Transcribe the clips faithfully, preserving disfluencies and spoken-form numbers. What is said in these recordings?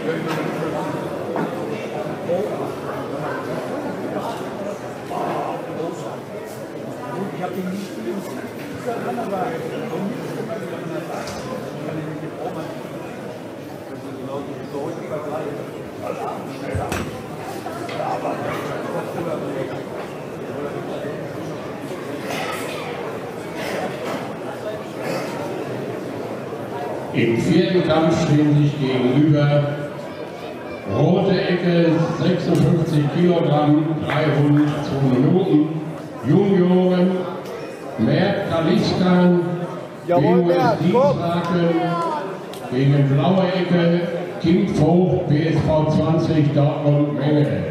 Ich habe ihn nicht dran, aber im vierten Kampf stehen sich gegenüber rote Ecke sechsundfünfzig Kilogramm, drei Runden, zwei Minuten, Junioren, Mert Kaliskan gegen Dienstraken, gegen blaue Ecke Kim Vogt, B S V zwanzig, Dortmund, Mengele.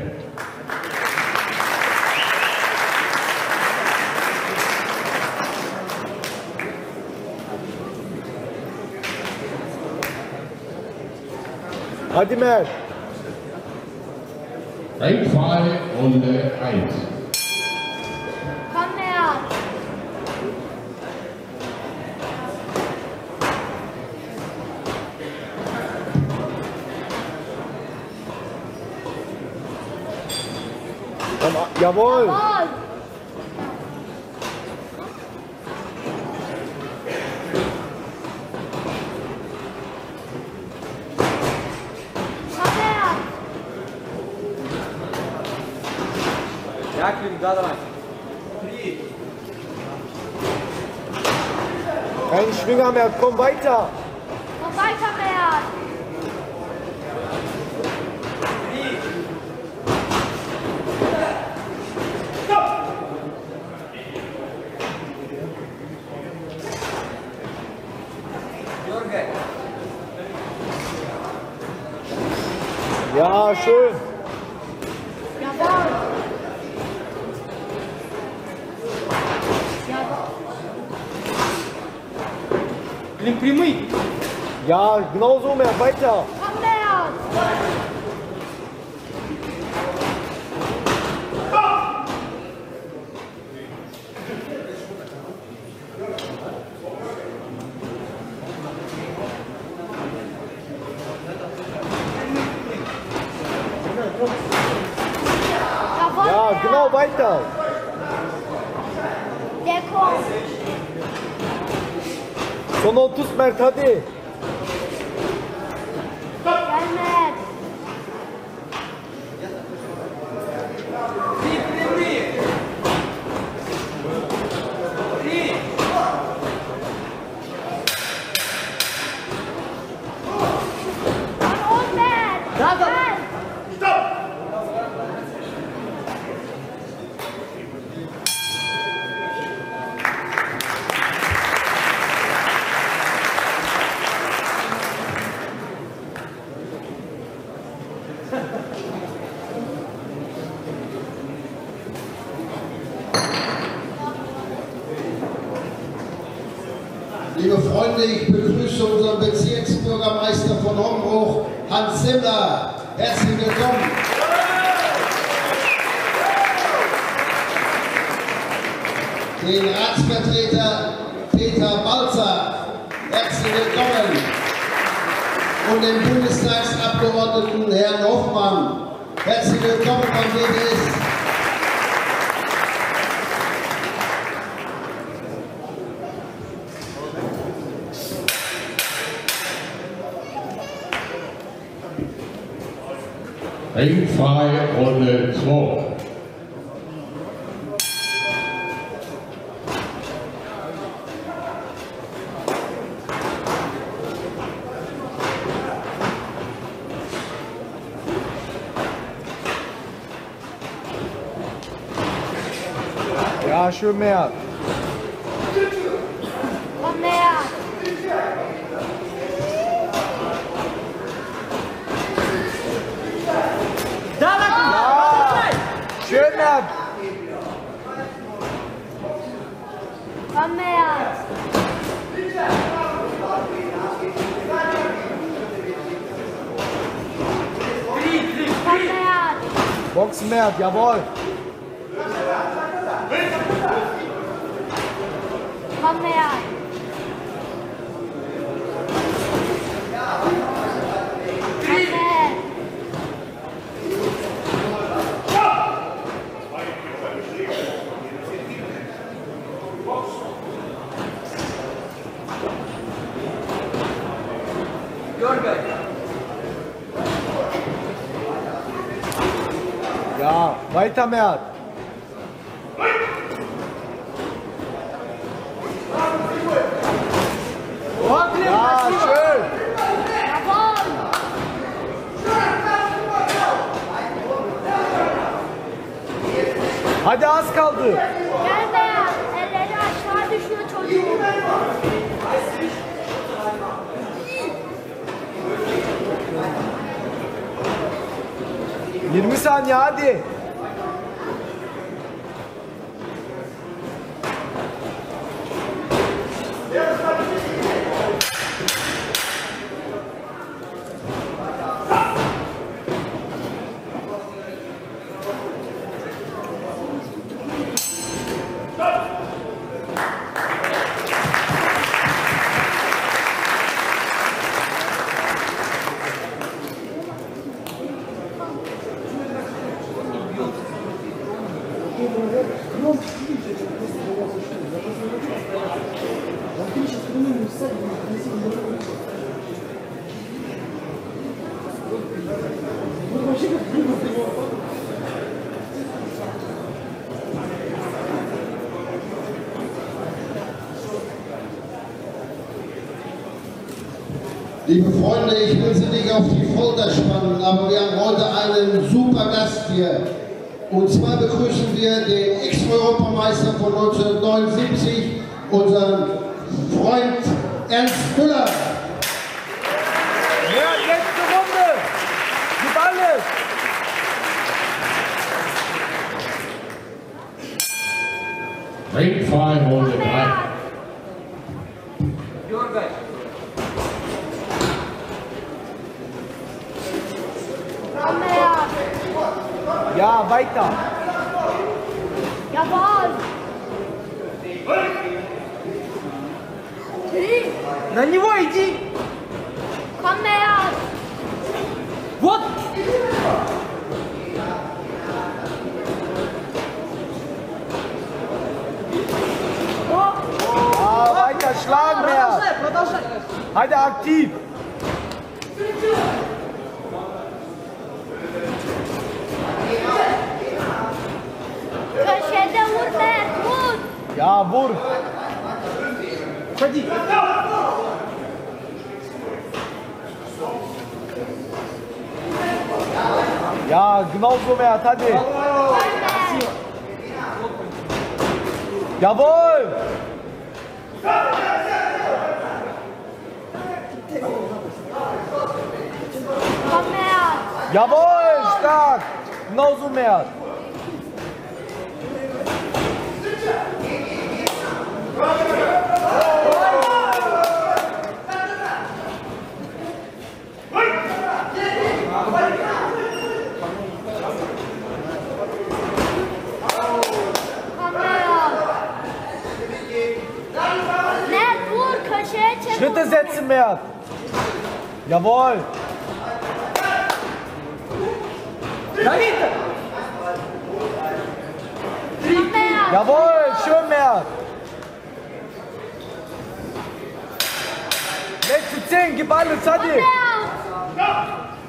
Hadi Mert. Ringfrei, Runde eins. Komm her. Jawohl. Jawohl. Ja, Kim, da rein. Ein Schwinger mehr, komm weiter. Komm weiter, Mert. Ja, schön. Jawohl. Блин, прямый. Ja, genau so mehr, weiter. Komm, Mert. Jawohl, Ja, Mert. genau weiter. Der kommt. Son otuz Mert hadi. Gel, Mert. Und, und, Mert. Da, da. Gel. Liebe Freunde, ich begrüße unseren Bezirksbürgermeister von Hombruch, Hans Simmler. Herzlich willkommen. Den Ratsvertreter Peter Balzer. Herzlich willkommen. Und den Bundestagsabgeordneten Herrn Hoffmann. Herzlich willkommen am B D S. Ringfrei, Runde zwei. Ja, schön Mert. Komm, Mert. Da, da, Ja. Schön Mert. Komm, Mert. Komm, Mert. Boxen Mert, jawohl. Komm, Mert. Komm, Mert. Ja, weiter Mert. Ja, schön. Jawohl. Hadi az kaldı. Gel Beyaz. Elleri aşağı düşüyor çocuğum. yirmi saniye hadi. Liebe Freunde, ich will Sie nicht auf die Folter spannen, aber wir haben heute einen super Gast hier. Und zwar begrüßen wir den Ex-Europameister von neunzehnhundertneunundsiebzig, unseren Freund Ernst Müller. Ja, letzte Runde. Gib alles. Ringfrei Runde drei. Komm her. Ja, weiter. Jawohl. На него иди! Komm her. Вот! Ja, weiter schlagen Mert. Продолжай, продолжай! Hadi aktiv. Köşede vur Mert, vur. Ja, vur. Ходи! Ja, genau so Mert, hadi. Komm Mert. Jawohl. Komm her. Jawohl, stark. Genau so Mert. Komm her. Mert, vur. Köşeye çek. Schritte setzen Mert. Jawohl. Давид! Komm her. Jawohl, schön Mert. Letzte zehn, gib alles, Komm hadi. her.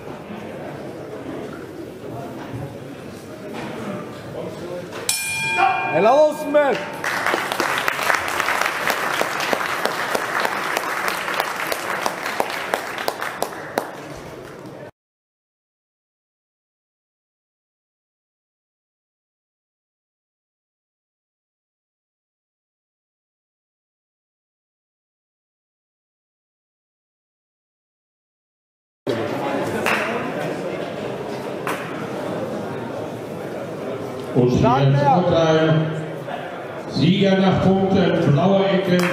Helal olsun Mert. Und hier Stark, ins Mert. Urteil. Sieger nach Punkten, blaue Ecke